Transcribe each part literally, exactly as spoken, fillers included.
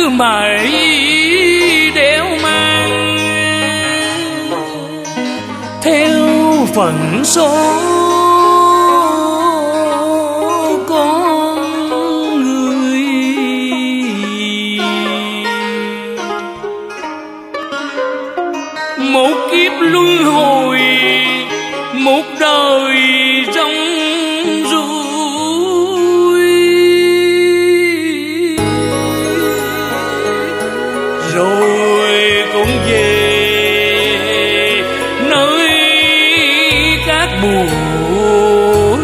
cứ mãi đeo mang theo phận số con người. Một kiếp luân hồi, một đời trong rủi, rồi cũng về nơi cát bụi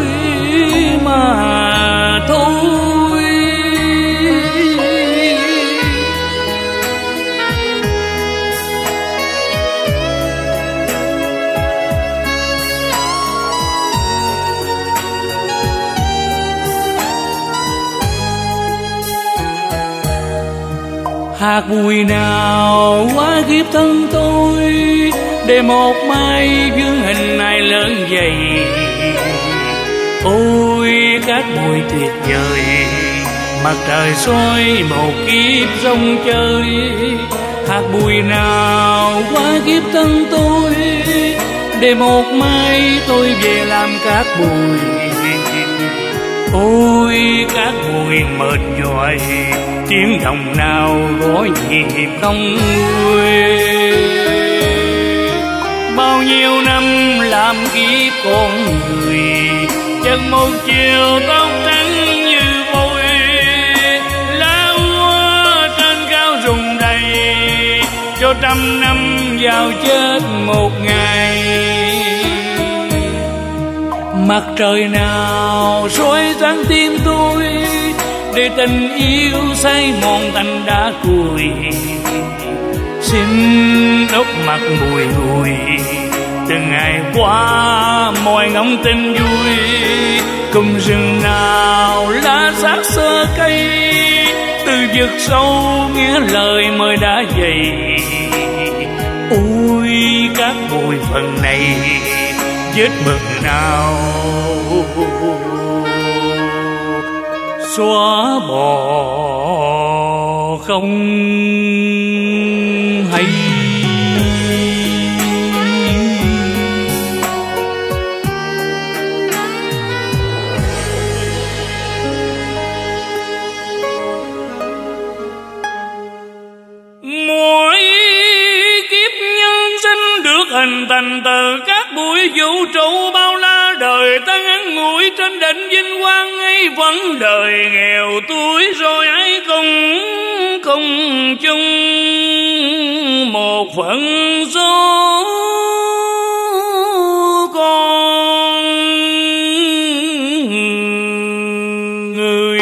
mà thôi. Hạt bụi nào quá kiếp thân tôi, để một mai vương hình này lớn dày. Ôi cát bụi tuyệt vời, mặt trời soi một kiếp rong chơi. Hạt bụi nào quá kiếp thân tôi, để một mai tôi về làm cát bụi. Ôi cát bụi mệt nhoài, tiếng đồng nào gõ nhịp không nguôi. Bao nhiêu năm làm kiếp con người, chân một chiều tóc trắng như vôi. Lá úa trên cao rụng đầy, cho trăm năm vào chết một ngày. Mặt trời nào soi sáng tim tôi, để tình yêu say mòn thành đá cuội. Xin đốc mặt bùi ngùi, từng ngày qua mỏi ngóng tin vui. Cùng rừng nào lá xác xơ cây, từ vực sâu nghe lời mời đã dày. Ôi các bụi phần này vết mực nào xóa bỏ không hay. Mỗi kiếp nhân sinh được hình thành từ các bụi vũ trụ, bao la đời ta ngắn ngủi trên đỉnh vinh quang ấy. Vẫn đời nghèo túi rồi ấy cùng cùng chung một phận số con người.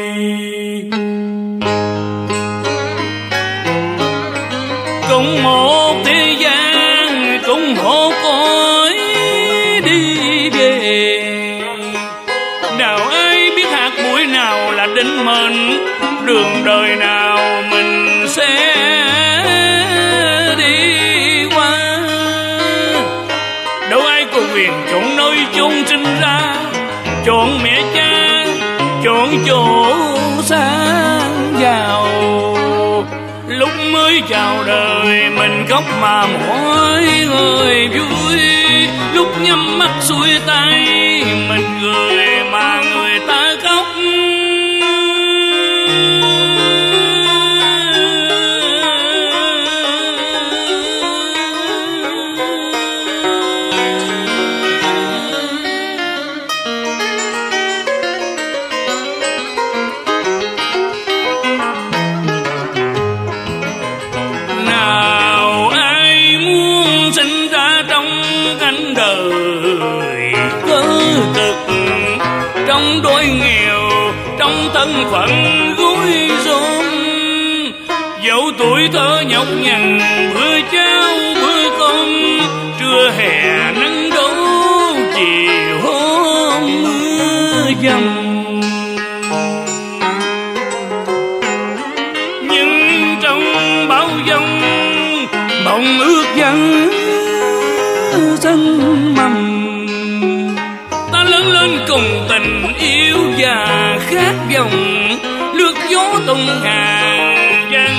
Cùng một thế gian, cùng một cõi đi về. Nào ai biết hạt bụi nào là định mệnh, đường đời nào mình sẽ đi qua. Đâu ai có quyền chọn nơi chôn sinh ra, chọn mẹ cha, chọn chỗ sang giàu. Lúc mới chào đời mình khóc mà mỗi người vui, lúc nhắm mắt xuôi tay mình cười mà người ta khóc. Trong đôi nghèo, trong thân phận gối rôm, dẫu tuổi thơ nhọc nhằn bữa cháo bữa cơm, trưa hè nắng đổ chiều hôm mưa dầm. Nhưng trong bão giông mộng ước vẫn xanh mầm, cùng tình yêu và khát vọng lướt gió tung hàng gian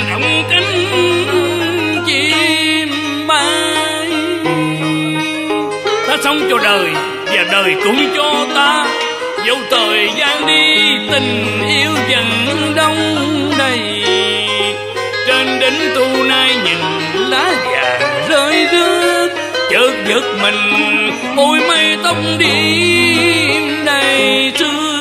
sống cho đời và đời cũng cho ta. Dẫu thời gian đi tình yêu vẫn đông đầy, trên đỉnh tu nay nhìn lá vàng rơi rớt, chợt giật mình ôi mây tóc đêm đầy sương.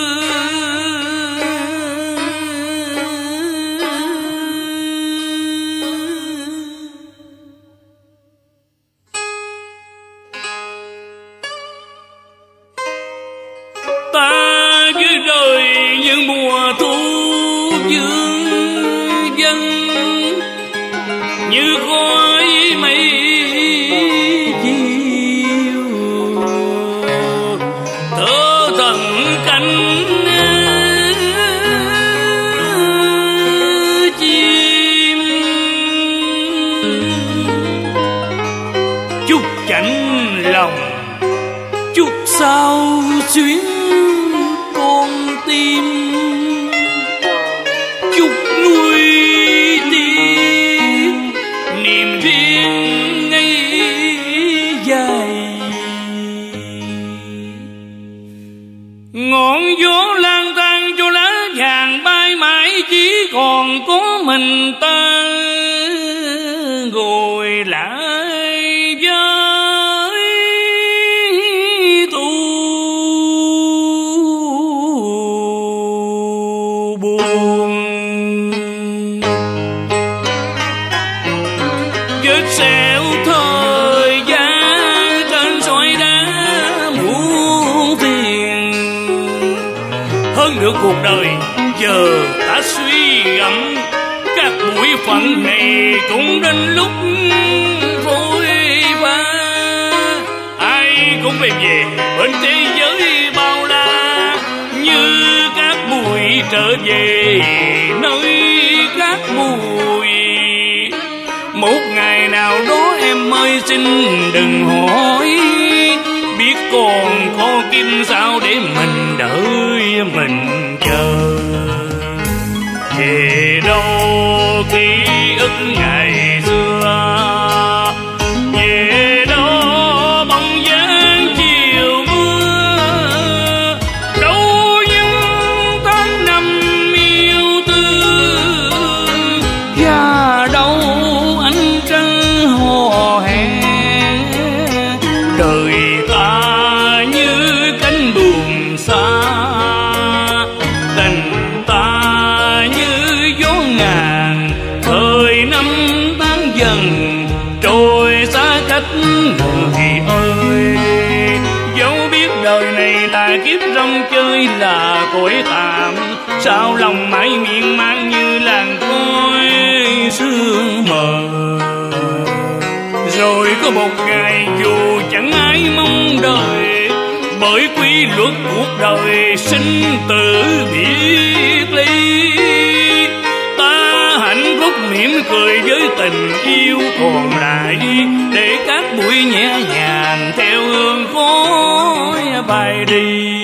Ta dưới đời như mùa thu dương dân, như khói mây chiều thở thần cánh chim. Chút chạnh lòng chút sao xuyến con tim, chút nuôi tiếc niềm riêng ngây dài. Ngọn gió lang thang cho lá vàng bay mãi, chỉ còn có mình ta ngồi lại với thu buồn. Vết sẹo thời gian trên sỏi đá muôn phiền, hơn nữa cuộc đời giờ ta suy gẫm, các buổi phận này cũng đến lúc vội vã. Ai cũng phải về bên thế giới bao la, như các bụi trở về nơi các bụi. Một ngày nào đó em ơi xin đừng hỏi, biết còn có kim sao để mình đợi mình chờ. Về đâu ký ức ngày xưa, về đâu bóng dáng chiều mưa, đâu những tháng năm yêu thương, và đâu ánh trăng hò hẹn. Đời ta như cánh buồm xa, tình ta như gió ngàn, thời năm tháng dần trôi xa cách người ơi. Dẫu biết đời này là kiếp rong chơi là cõi tạm, sao lòng mãi miên man như làn khói sương mờ. Rồi có một ngày dù chẳng ai mong đợi, bởi quy luật cuộc đời sinh tử biệt ly, ta hạnh phúc mỉm cười với tình yêu còn lại, để các buổi nhẹ nhàng theo hương khói bay đi.